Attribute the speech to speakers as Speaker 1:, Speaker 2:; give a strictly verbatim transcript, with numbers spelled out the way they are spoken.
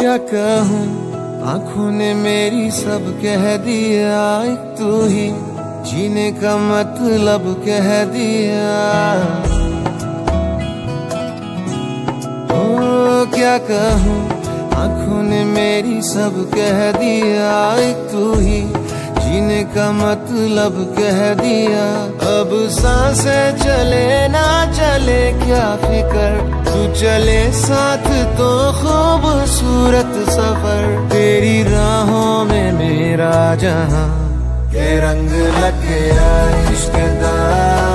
Speaker 1: क्या कहूँ, आंखों ने मेरी सब कह दिया, एक तू ही जीने का मतलब कह दिया। ओ क्या कहूँ, आंखों ने मेरी सब कह दिया, एक तू ही जीने का मतलब कह दिया। अब सांसें चले ना चले क्या फिकर, तू चले साथ तो खूबसूरत सफर। तेरी राहों में मेरा जहां के रंग लग गया इश्क दा।